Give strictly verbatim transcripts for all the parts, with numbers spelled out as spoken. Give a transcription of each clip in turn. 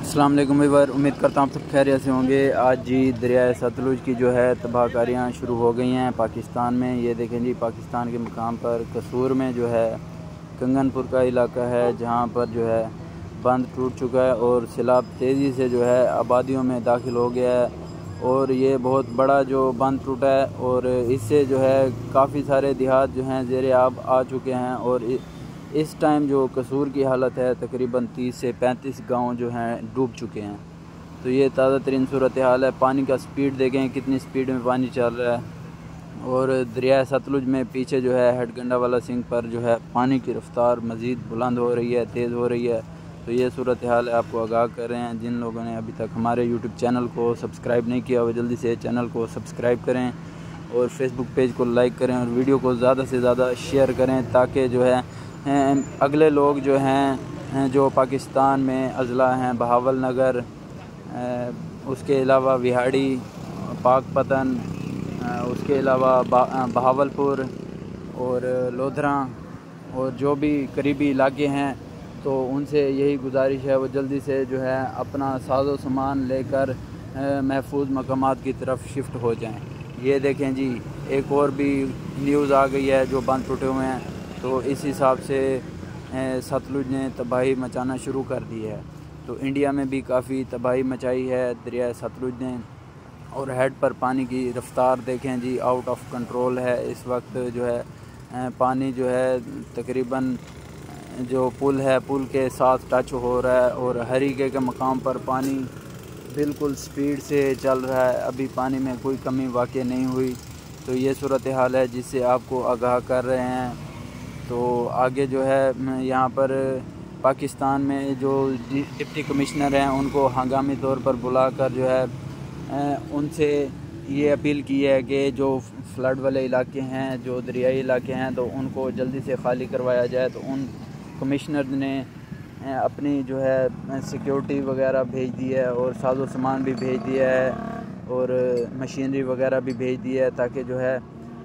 अस्सलाम वालेकुम वीवर, उम्मीद करता हूँ आप सब खैरियत से होंगे। आज जी दरिया सतलुज की जो है तबाहकारियाँ शुरू हो गई हैं पाकिस्तान में। ये देखें जी, पाकिस्तान के मुकाम पर कसूर में जो है कंगनपुर का इलाका है, जहाँ पर जो है बंद टूट चुका है और सैलाब तेज़ी से जो है आबादियों में दाखिल हो गया है। और ये बहुत बड़ा जो बंद टूटा है और इससे जो है काफ़ी सारे देहात जो हैं ज़ेरे आब आ चुके हैं। और इस टाइम जो कसूर की हालत है, तकरीबन तीस से पैंतीस गांव जो हैं डूब चुके हैं। तो ये ताज़ा तरीन सूरत हाल है। पानी का स्पीड देखें कितनी स्पीड में पानी चल रहा है। और दरिया सतलुज में पीछे जो है हेडगंडा वाला सिंह पर जो है पानी की रफ्तार मज़ीद बुलंद हो रही है, तेज़ हो रही है। तो ये सूरत हाल है, आपको आगाह कर रहे हैं। जिन लोगों ने अभी तक हमारे यूट्यूब चैनल को सब्सक्राइब नहीं किया वो जल्दी से चैनल को सब्सक्राइब करें और फेसबुक पेज को लाइक करें और वीडियो को ज़्यादा से ज़्यादा शेयर करें, ताकि जो है अगले लोग जो हैं जो पाकिस्तान में अजला हैं, बहावल नगर, उसके अलावा विहाड़ी, पाकपतन, उसके अलावा बहावलपुर और लोधरा और जो भी करीबी इलाके हैं, तो उनसे यही गुजारिश है वो जल्दी से जो है अपना साजो सामान लेकर महफूज मकामात की तरफ शिफ्ट हो जाएं। ये देखें जी, एक और भी न्यूज़ आ गई है जो बंद टूटे हुए हैं। तो इस हिसाब से सतलुज ने तबाही मचाना शुरू कर दी है। तो इंडिया में भी काफ़ी तबाही मचाई है दरिया सतलुज ने। और हेड पर पानी की रफ़्तार देखें जी, आउट ऑफ कंट्रोल है इस वक्त। जो है पानी जो है तकरीबन जो पुल है, पुल के साथ टच हो रहा है और हरीके के मकाम पर पानी बिल्कुल स्पीड से चल रहा है। अभी पानी में कोई कमी वाक़ई नहीं हुई। तो ये सूरत हाल है जिससे आपको आगाह कर रहे हैं। तो आगे जो है यहाँ पर पाकिस्तान में जो डिप्टी कमिश्नर हैं उनको हंगामी तौर पर बुलाकर जो है उनसे ये अपील की है कि जो फ्लड वाले इलाके हैं, जो दरियाई इलाके हैं, तो उनको जल्दी से खाली करवाया जाए। तो उन कमिश्नर ने अपनी जो है सिक्योरिटी वगैरह भेज दी है और साजो सामान भी भेज दिया है और मशीनरी वगैरह भी भेज दी है, ताकि जो है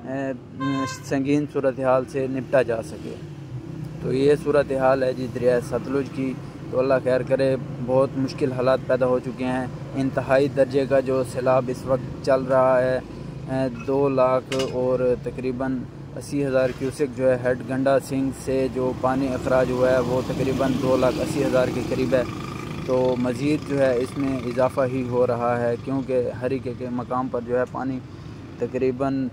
संगीन सूरत हाल से निपटा जा सके। तो ये सूरत हाल है जी दरिया सतलुज की। तो अल्लाह खैर करे। बहुत मुश्किल हालात पैदा हो चुके हैं। इंतहाई दर्जे का जो सैलाब इस वक्त चल रहा है, दो लाख और तकरीबन अस्सी हज़ार क्यूसेक जो है हेडगंडा सिंह से जो पानी अखराज हुआ है वो तकरीबन दो लाख अस्सी हज़ार के करीब है। तो मज़ीद जो है इसमें इजाफ़ा ही हो रहा है, क्योंकि हरीके के मकाम पर जो है पानी तकरीबन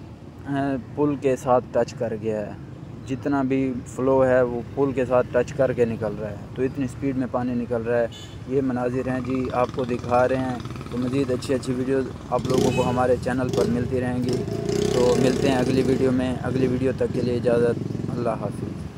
पुल के साथ टच कर गया है। जितना भी फ़्लो है वो पुल के साथ टच करके निकल रहा है। तो इतनी स्पीड में पानी निकल रहा है। ये मनाजिर हैं जी, आपको दिखा रहे हैं। तो मज़ीद अच्छी अच्छी वीडियोज़ आप लोगों को हमारे चैनल पर मिलती रहेंगी। तो मिलते हैं अगली वीडियो में। अगली वीडियो तक के लिए इजाज़त। अल्लाह हाफ़िज़।